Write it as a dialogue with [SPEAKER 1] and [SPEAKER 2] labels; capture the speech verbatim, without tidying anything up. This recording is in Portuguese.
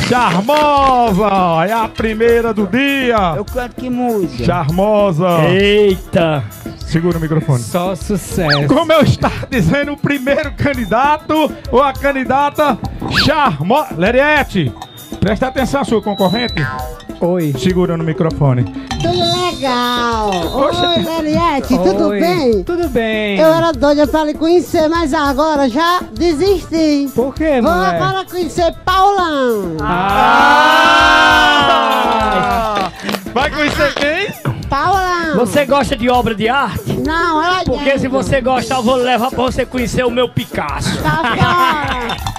[SPEAKER 1] Charmosa! É a primeira do dia!
[SPEAKER 2] Eu canto que música?
[SPEAKER 1] Charmosa!
[SPEAKER 3] Eita!
[SPEAKER 1] Segura o microfone.
[SPEAKER 3] Só sucesso.
[SPEAKER 1] Como eu estava dizendo, o primeiro candidato ou a candidata Charmosa. Leriete, presta atenção, sua concorrente.
[SPEAKER 3] Oi.
[SPEAKER 1] Segura no microfone.
[SPEAKER 4] Tudo legal!
[SPEAKER 1] Oxe.
[SPEAKER 4] Oi, Leriete, tudo
[SPEAKER 3] Oi.
[SPEAKER 4] bem?
[SPEAKER 3] Tudo bem.
[SPEAKER 4] Eu era doida pra lhe conhecer, mas agora já desisti.
[SPEAKER 3] Por quê,
[SPEAKER 4] Vou
[SPEAKER 3] mulher?
[SPEAKER 4] agora conhecer Paulão.
[SPEAKER 1] Ah! Vai conhecer quem?
[SPEAKER 4] Paulão.
[SPEAKER 3] Você gosta de obra de arte?
[SPEAKER 4] Não, ela
[SPEAKER 3] Porque se você gostar, eu vou levar pra você conhecer o meu Picasso.
[SPEAKER 4] Tá fora.